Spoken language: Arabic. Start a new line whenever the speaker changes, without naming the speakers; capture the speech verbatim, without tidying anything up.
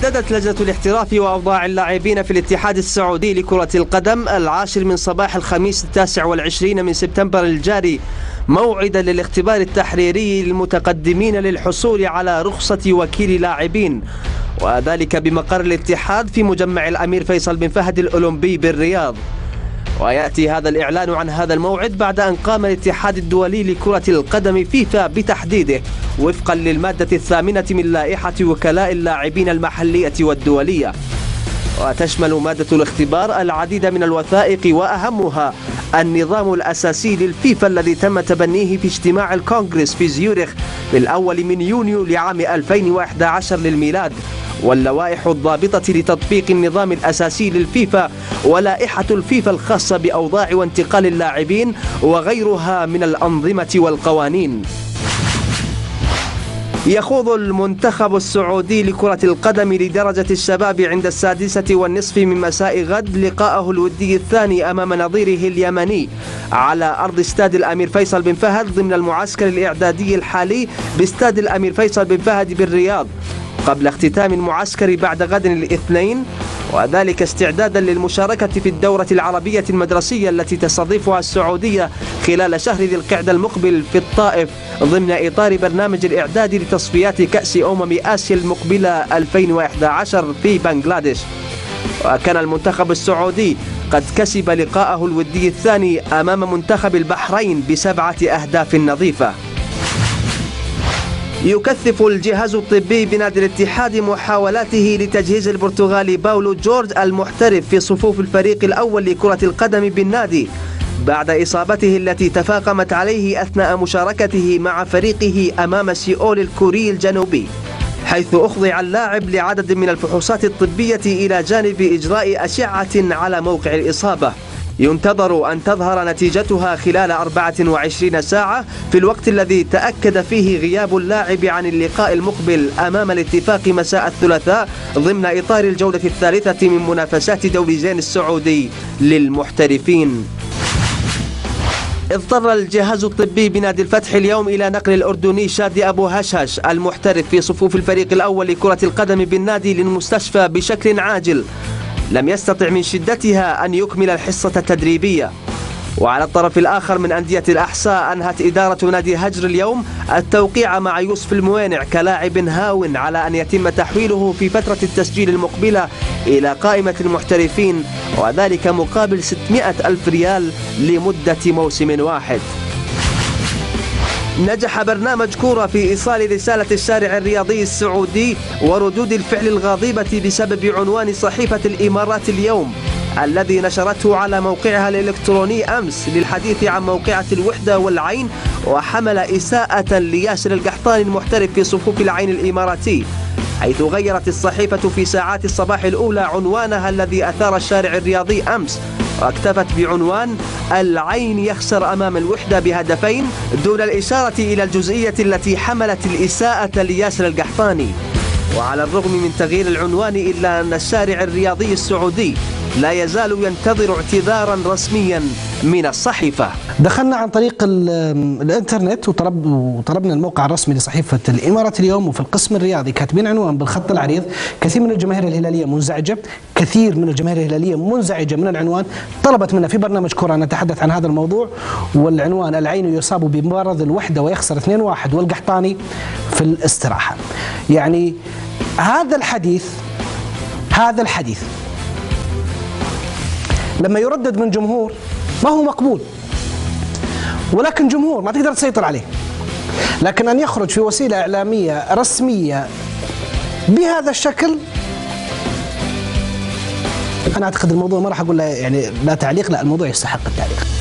حددت لجنة الاحتراف وأوضاع اللاعبين في الاتحاد السعودي لكرة القدم العاشر من صباح الخميس التاسع والعشرين من سبتمبر الجاري موعدا للاختبار التحريري للمتقدمين للحصول على رخصة وكيل لاعبين، وذلك بمقر الاتحاد في مجمع الأمير فيصل بن فهد الأولمبي بالرياض. ويأتي هذا الإعلان عن هذا الموعد بعد أن قام الاتحاد الدولي لكرة القدم فيفا بتحديده وفقا للمادة الثامنة من لائحة وكلاء اللاعبين المحلية والدولية. وتشمل مادة الاختبار العديد من الوثائق وأهمها النظام الأساسي للفيفا الذي تم تبنيه في اجتماع الكونغرس في زيورخ في الأول من يونيو لعام ألفين وإحدى عشر للميلاد، واللوائح الضابطة لتطبيق النظام الأساسي للفيفا ولائحة الفيفا الخاصة بأوضاع وانتقال اللاعبين وغيرها من الأنظمة والقوانين. يخوض المنتخب السعودي لكرة القدم لدرجة الشباب عند السادسة والنصف من مساء غد لقاءه الودي الثاني أمام نظيره اليمني على أرض استاد الأمير فيصل بن فهد ضمن المعسكر الإعدادي الحالي باستاد الأمير فيصل بن فهد بالرياض، قبل اختتام المعسكر بعد غد الاثنين، وذلك استعدادا للمشاركة في الدورة العربية المدرسية التي تستضيفها السعودية خلال شهر ذي القعدة المقبل في الطائف ضمن إطار برنامج الإعداد لتصفيات كأس أمم آسيا المقبلة ألفين وإحدى عشر في بنغلاديش. وكان المنتخب السعودي قد كسب لقاءه الودي الثاني أمام منتخب البحرين بسبعة أهداف نظيفة. يكثف الجهاز الطبي بنادي الاتحاد محاولاته لتجهيز البرتغالي باولو جورج المحترف في صفوف الفريق الأول لكرة القدم بالنادي بعد إصابته التي تفاقمت عليه أثناء مشاركته مع فريقه أمام سيول الكوري الجنوبي، حيث أخضع اللاعب لعدد من الفحوصات الطبية إلى جانب إجراء أشعة على موقع الإصابة ينتظر أن تظهر نتيجتها خلال أربعة وعشرين ساعة في الوقت الذي تأكد فيه غياب اللاعب عن اللقاء المقبل أمام الاتفاق مساء الثلاثاء ضمن إطار الجولة الثالثة من منافسات دوري زين السعودي للمحترفين. اضطر الجهاز الطبي بنادي الفتح اليوم إلى نقل الأردني شادي أبو هشهش المحترف في صفوف الفريق الأول لكرة القدم بالنادي للمستشفى بشكل عاجل لم يستطع من شدتها أن يكمل الحصة التدريبية. وعلى الطرف الآخر من أندية الأحساء أنهت إدارة نادي هجر اليوم التوقيع مع يوسف الموينع كلاعب هاون على أن يتم تحويله في فترة التسجيل المقبلة إلى قائمة المحترفين، وذلك مقابل ستمائة ألف ريال لمدة موسم واحد. نجح برنامج كورة في إيصال رسالة الشارع الرياضي السعودي وردود الفعل الغاضبة بسبب عنوان صحيفة الإمارات اليوم الذي نشرته على موقعها الإلكتروني أمس للحديث عن موقعة الوحدة والعين، وحمل إساءة لياسر القحطاني المحترف في صفوف العين الإماراتي، حيث غيرت الصحيفة في ساعات الصباح الأولى عنوانها الذي أثار الشارع الرياضي أمس، واكتفت بعنوان العين يخسر أمام الوحدة بهدفين دون الإشارة إلى الجزئية التي حملت الإساءة لياسر القحطاني. وعلى الرغم من تغيير العنوان إلا أن الشارع الرياضي السعودي لا يزال ينتظر اعتذارا رسميا من الصحيفة.
دخلنا عن طريق الانترنت وطلب وطلبنا الموقع الرسمي لصحيفة الإمارات اليوم، وفي القسم الرياضي كاتبين عنوان بالخط العريض: كثير من الجماهير الهلالية منزعجة، كثير من الجماهير الهلالية منزعجة من العنوان، طلبت منا في برنامج كرة أن نتحدث عن هذا الموضوع. والعنوان: العين يصاب بمرض الوحدة ويخسر اثنين واحد والقحطاني في الاستراحة. يعني هذا الحديث هذا الحديث لما يردد من جمهور ما هو مقبول، ولكن جمهور ما تقدر تسيطر عليه، لكن أن يخرج في وسيلة إعلامية رسمية بهذا الشكل، أنا أعتقد الموضوع ما راح أقول لا يعني لا تعليق، لا الموضوع يستحق التعليق.